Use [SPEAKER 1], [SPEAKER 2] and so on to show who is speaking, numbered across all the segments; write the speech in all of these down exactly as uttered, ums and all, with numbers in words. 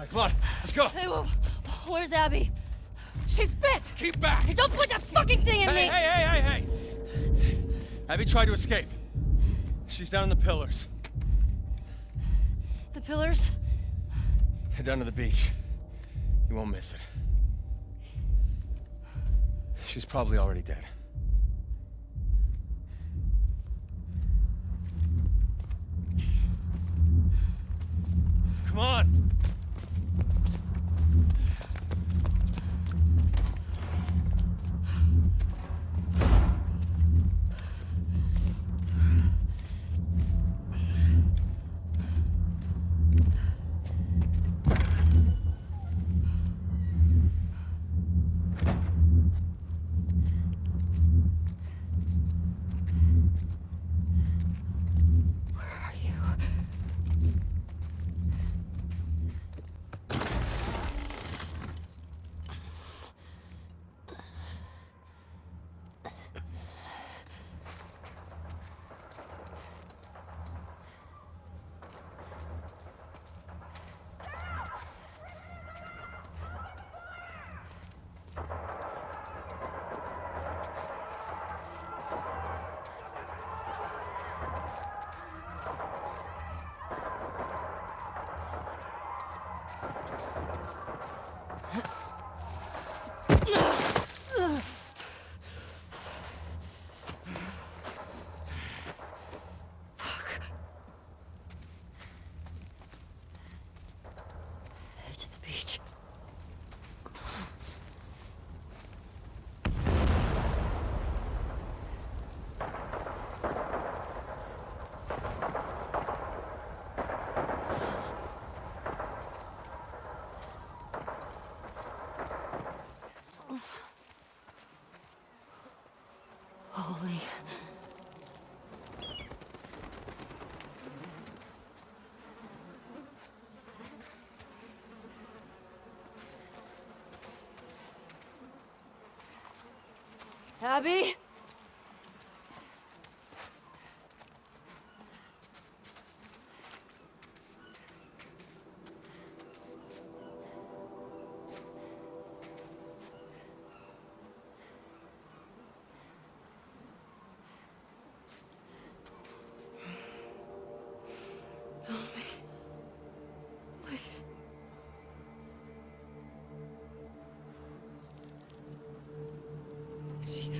[SPEAKER 1] right, come on, let's go.
[SPEAKER 2] Hey, well, where's Abby? She's bit!
[SPEAKER 1] Keep back!
[SPEAKER 2] Hey, don't put that fucking thing in
[SPEAKER 1] hey,
[SPEAKER 2] me!
[SPEAKER 1] Hey, hey, hey, hey! Abby tried to escape. She's down in the pillars.
[SPEAKER 2] The pillars?
[SPEAKER 1] Head down to the beach. You won't miss it. She's probably already dead. Come on!
[SPEAKER 2] To the beach. Holy. Abby? Help me. Please. It's you.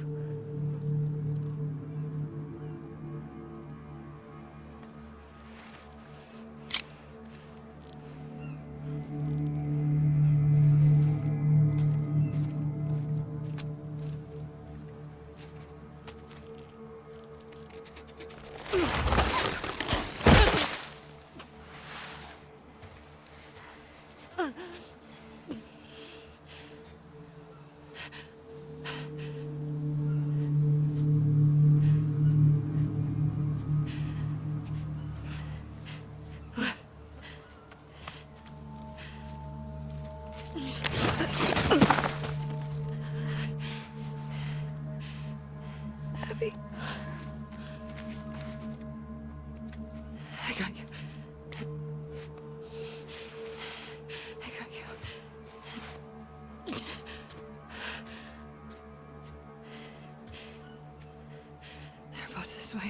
[SPEAKER 2] Abby. I got you. I got you. They're both this way.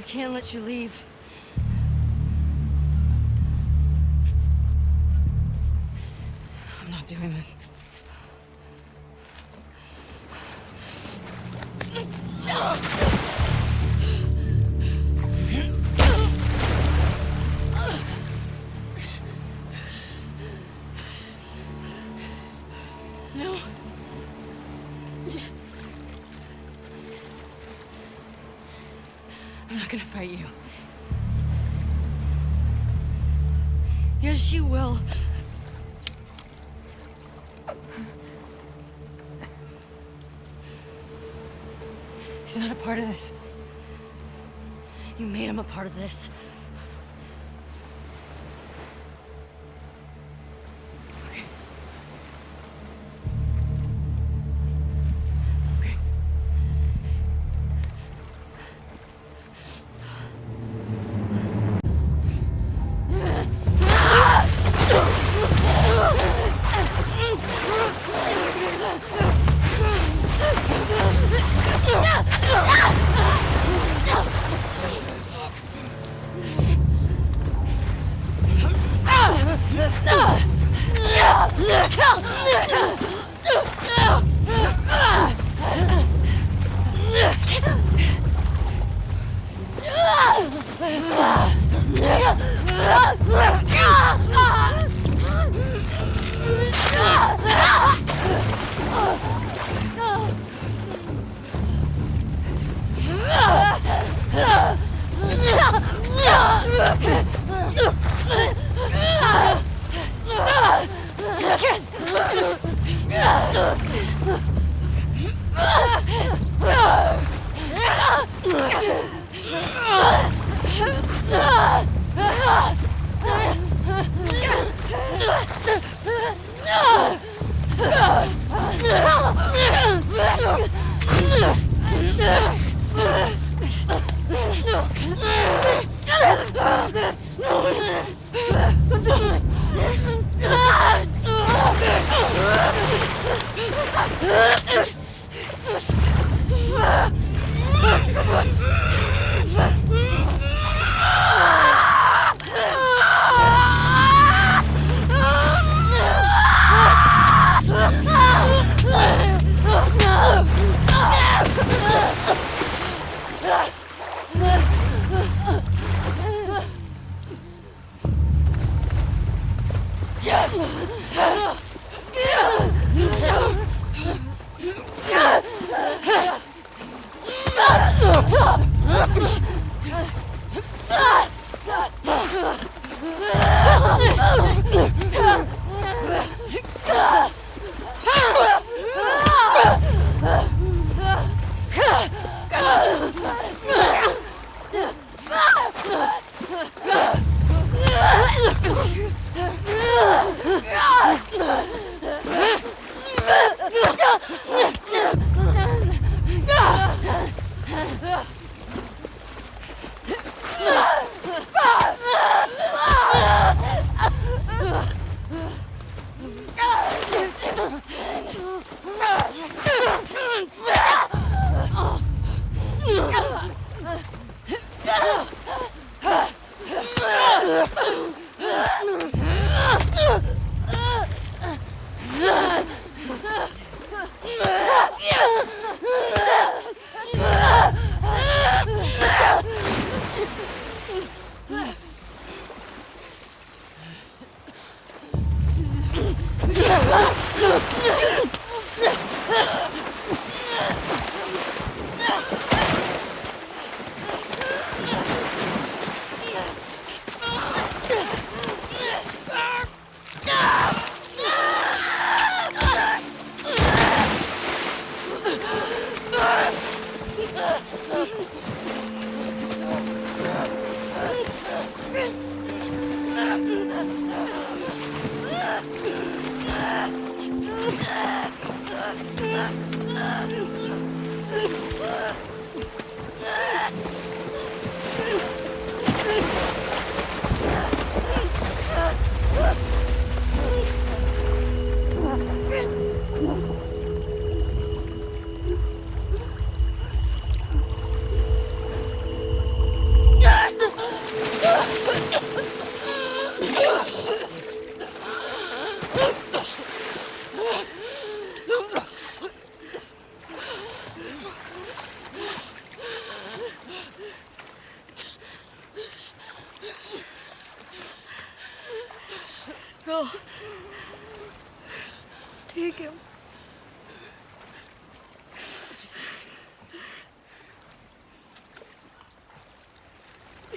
[SPEAKER 2] can't let you leave. I'm not doing this. No. Just... I'm not gonna fight you. Yes, you will. He's not a part of this. You made him a part of this. Okay. Okay.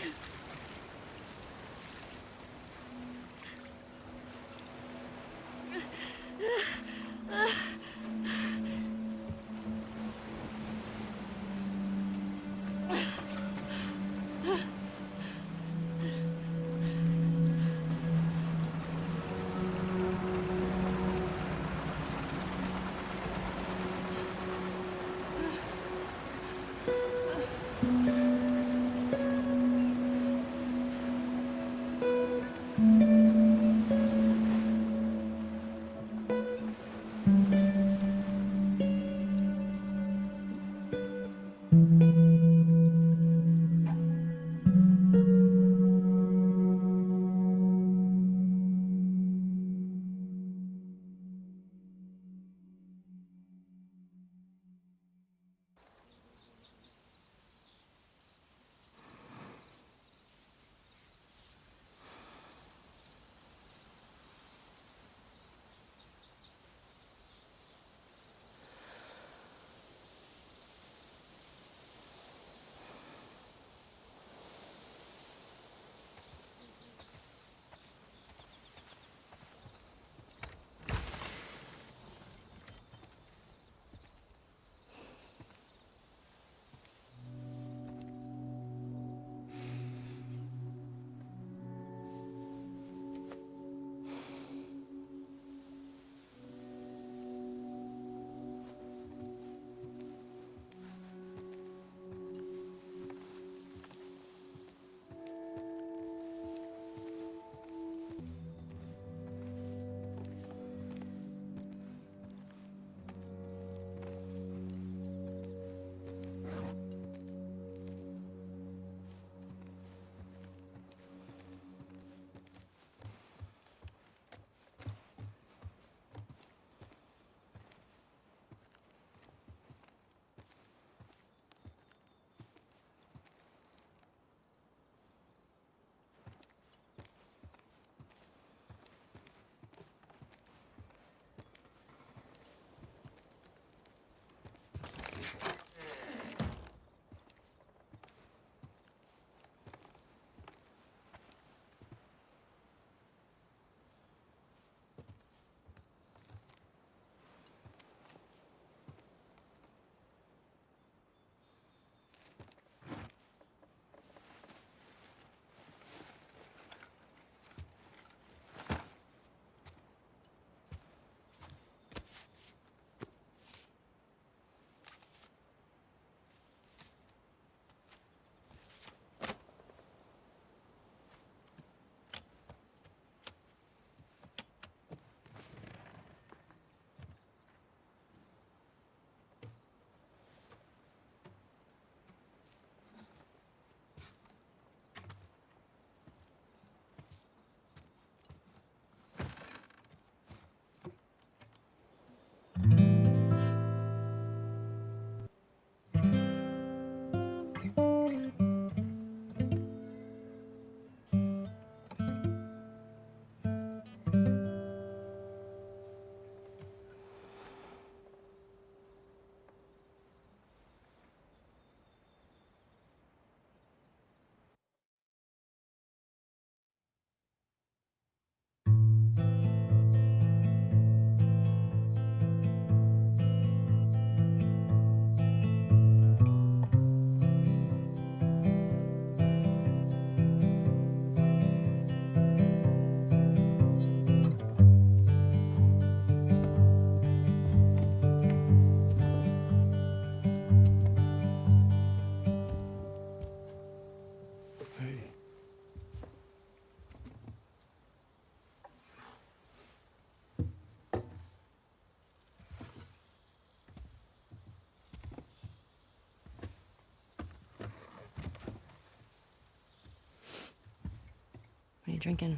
[SPEAKER 2] What are you drinking?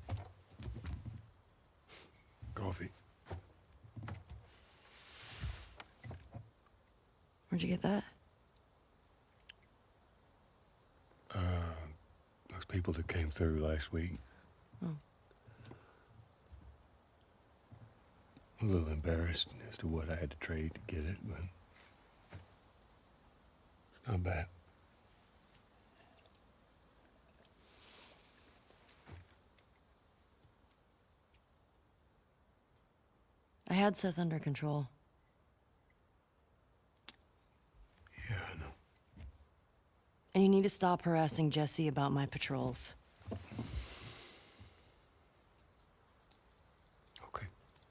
[SPEAKER 3] Coffee.
[SPEAKER 2] Where'd you get that?
[SPEAKER 3] Uh, those people that came through last week.
[SPEAKER 2] Oh.
[SPEAKER 3] A little embarrassed as to what I had to trade to get it, but it's not bad.
[SPEAKER 2] had Seth under control.
[SPEAKER 3] Yeah, I know.
[SPEAKER 2] And you need to stop harassing Jesse about my patrols.
[SPEAKER 3] Okay.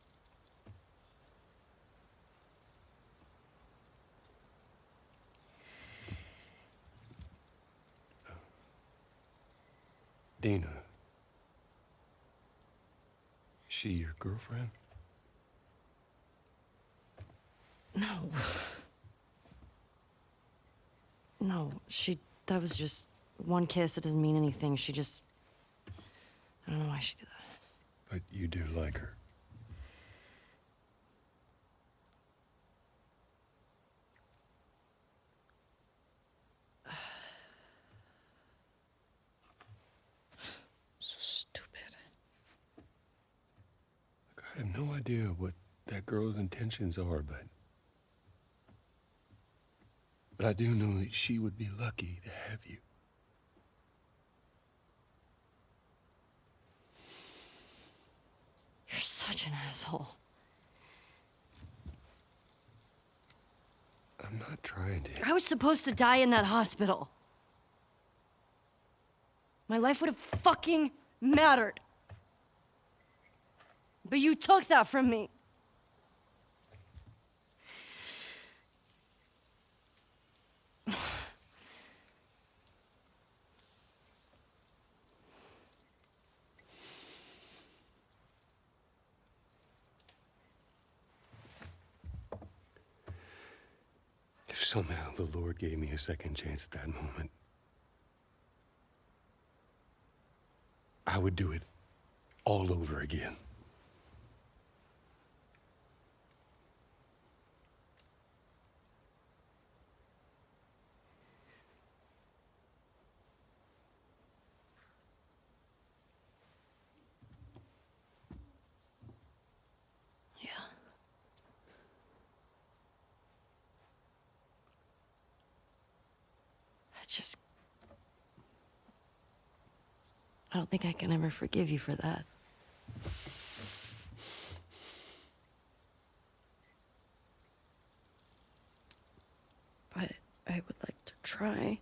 [SPEAKER 3] Dina. Is she your girlfriend?
[SPEAKER 2] No. No, she... That was just one kiss. It doesn't mean anything. She just... I don't know why she did that.
[SPEAKER 3] But you do like her.
[SPEAKER 2] So stupid.
[SPEAKER 3] Look, I have no idea what that girl's intentions are, but... But I do know that she would be lucky to have you.
[SPEAKER 2] You're such an asshole.
[SPEAKER 3] I'm not trying to...
[SPEAKER 2] I was supposed to die in that hospital. My life would have fucking mattered. But you took that from me.
[SPEAKER 3] If somehow the Lord gave me a second chance at that moment, I would do it all over again.
[SPEAKER 2] Yeah. I just... I don't think I can ever forgive you for that. But I would like to try.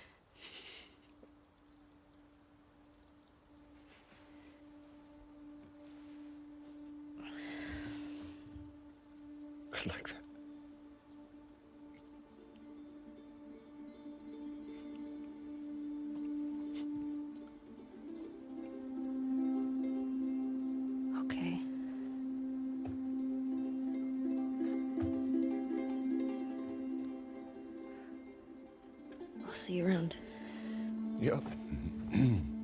[SPEAKER 3] I'd like that.
[SPEAKER 2] Okay. I'll see you around.
[SPEAKER 3] Yep.